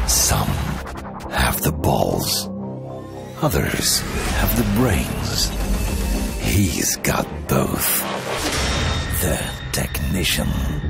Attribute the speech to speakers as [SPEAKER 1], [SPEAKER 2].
[SPEAKER 1] Some have the balls. Others have the brains. He's got both. The Technician.